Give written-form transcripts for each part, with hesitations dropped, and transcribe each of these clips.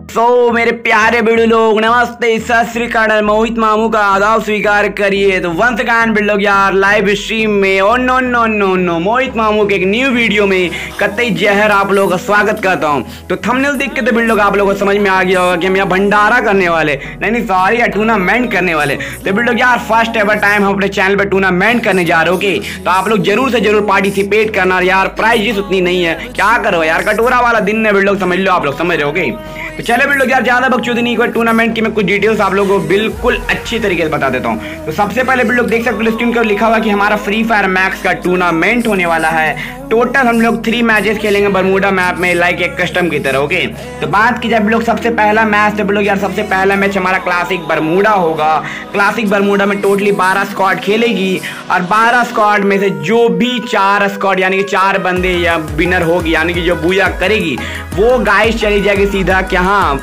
मेरे प्यारे वीडियो लोग, नमस्ते, सत श्री अकाल, मोहित मामू का आदाब स्वीकार करिए। तो वंस अगेन वीडियो लोग यार लाइव स्ट्रीम में और नो मोहित मामू के एक न्यू वीडियो में कतई जहर आप लोगों का स्वागत करता हूं। तो थंबनेल देख के तो वीडियो लोग आप लोगों को समझ में आ गया होगा कि हम यहाँ भंडारा करने वाले नहीं सॉरी यार टूर्नामेंट करने वाले। तो वीडियो लोग यार फर्स्ट एवर टाइम हम अपने चैनल पर टूर्नामेंट करने जा रहे हो कि तो आप लोग जरूर से जरूर पार्टिसिपेट करना यार। प्राइजेस उतनी नहीं है, क्या करो यार, कटोरा वाला दिन है वीडियो लोग, समझ लो आप लोग, समझ रहे हो। तो चले वीडियो लोग यार ज्यादा बकचोदी नहीं, कोई टूर्नामेंट की मैं कुछ डिटेल्स आप लोगों को बिल्कुल अच्छी तरीके से बता देता हूं। तो सबसे पहले वीडियो लोग देख सकते हो स्क्रीन पर लिखा हुआ कि हमारा फ्री फायर मैक्स का टूर्नामेंट होने वाला है। टोटल हम लोग 3 मैचेस खेलेंगे बरमूडा मैप में, लाइक एक कस्टम की तरह। ओके, तो बात की जाए लोग सबसे पहला मैच, तो लोग यार सबसे पहला मैच हमारा क्लासिक बरमूडा होगा। क्लासिक बरमूडा में टोटली 12 स्क्वाड खेलेगी और 12 स्क्वाड में से जो भी 4 स्क्वाड यानी कि 4 बंदे या विनर होगी यानी कि जो बूया करेगी वो गाइस चली जाएगी सीधा क्या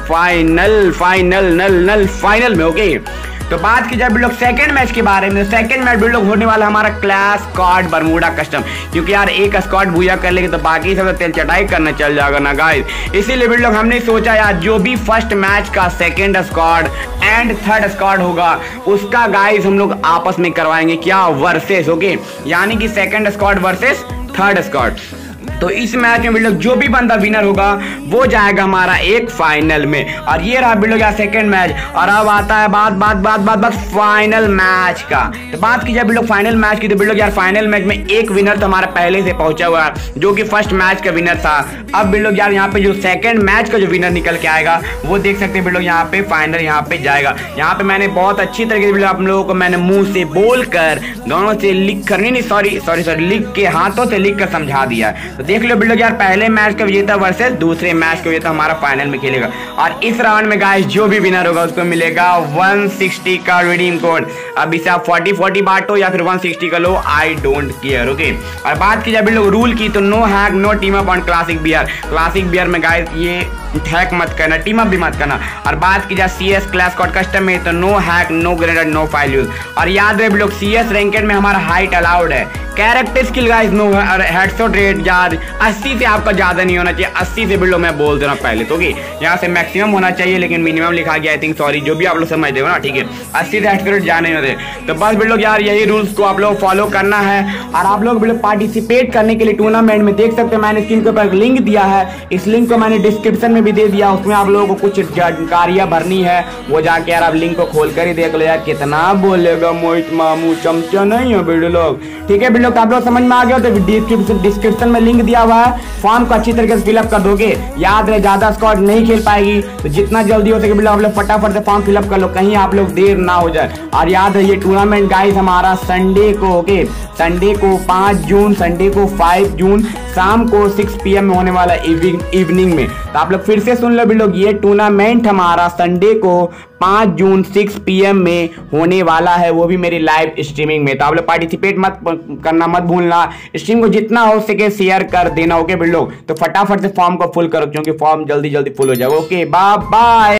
फाइनल में। ओके, तो बात की जाए लोग सेकंड मैच के बारे में, सेकंड मैच लोग होने वाला हमारा क्लास स्क्वाड बरमूडा कस्टम, क्योंकि यार एक स्क्वाड भूया कर लेंगे तो बाकी सब तेल चटाई करने चल जाएगा ना गाइस। इसीलिए भी लोग हमने सोचा यार जो भी फर्स्ट मैच का second squad and third squad होगा उसका गाइस हम लोग आपस में करवाएंगे क्या, वर्सेस। ओके, यानी कि second squad versus third squad. तो इस मैच में लोग जो भी बंदा विनर होगा वो जाएगा हमारा एक फाइनल में। और ये रहा लोग यार सेकंड मैच। और अब आता है बात फाइनल मैच का। तो बात की जाए लोग फाइनल मैच की, तो लोग यार फाइनल मैच में एक विनर तो हमारा पहले से पहुंचा हुआ है जो कि फर्स्ट मैच का विनर था। अब लोग यार यहाँ पे जो सेकंड मैच का जो विनर निकल के आएगा वो देख सकते हैं लोग यहाँ पे फाइनल यहाँ पे जाएगा। यहाँ पे मैंने बहुत अच्छी तरीके से आप लोगों को मैंने मुंह से बोल कर गाँव से लिख कर नहीं सॉरी लिख के हाथों से लिख कर समझा दिया। तो देख लो लोग यार पहले मैच का विजेता वर्सेस दूसरे मैच का विजेता हमारा फाइनल में खेलेगा। और इस राउंड में गाइस जो भी विनर होगा उसको मिलेगा 160 का रिडीम कोड। अब इसे आप 40 बांटो या फिर 160 का लो, आई डोंट केयर। ओके, और बात की जाए लोग रूल की, तो no hack no team up on classic BR. Classic BR में गाइस ये हैक मत करना, टीम अप भी मत करना। और बात की जाए CS क्लास स्क्वाड कस्टम में, तो no hack no grenade no file use. और याद रहे लोग CS रैंकेड में हमारा हाइट अलाउड है। कैरेक्टर स्किल गाइस नो, और हेडशॉट रेट यार 80 से आपका ज्यादा नहीं होना चाहिए। 80 से भी लोग मैं बोल दे रहा हूँ पहले तो। यहाँ से मैक्सिमम होना चाहिए लेकिन मिनिमम लिखा गया, आई थिंक सॉरी, जो भी आप लोग समझ देगा ना, ठीक है। 80 से हेडशॉट रेट जाने नहीं होते। तो बस भी लोग यार यही रूल्स को आप लोग फॉलो करना है। और आप लोग पार्टिसिपेट करने के लिए टूर्नामेंट में देख सकते हैं मैंने स्क्रीन के ऊपर लिंक दिया है। इस लिंक को मैंने डिस्क्रिप्शन में भी दे दिया, उसमें आप लोगों को कुछ जानकारियां भरनी है, वो जाके यार आप लिंक को खोल कर ही देख लो। यार कितना बोलेगा मोहित मामू, चमचा नहीं है वीडियो लोग, ठीक है वीडियो। आप लोग समझ में आ गया तो डिस्क्रिप्शन में लिंक दिया हुआ है, फॉर्म को अच्छी तरीके से फिलअप कर दोगे। याद रहे ज्यादा स्क्वाड नहीं खेल पाएगी तो जितना जल्दी हो सके आप लोग फटाफट से फॉर्म फिलअप कर लो, कहीं आप लोग देर ना हो जाए। और याद है ये टूर्नामेंट गाइस हमारा संडे को, ओके, संडे को 5 जून, संडे को 5 जून शाम को 6 PM में होने वाला इवनिंग में। तो आप लोग फिर से सुन लो भी लोग, ये टूर्नामेंट हमारा संडे को 5 जून 6 PM में होने वाला है, वो भी मेरी लाइव स्ट्रीमिंग में। तो आप लोग पार्टिसिपेट करना मत भूलना, स्ट्रीम को जितना हो सके शेयर कर देना। ओके भी लोग, तो फटाफट से फॉर्म को फुल करो क्योंकि फॉर्म जल्दी फुल हो जाएगा। Okay, bye bye.